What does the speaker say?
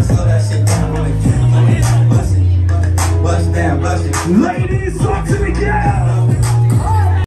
slow that shit down, boy. Bust it, bust down, bust it. Ladies, talk to me, girl.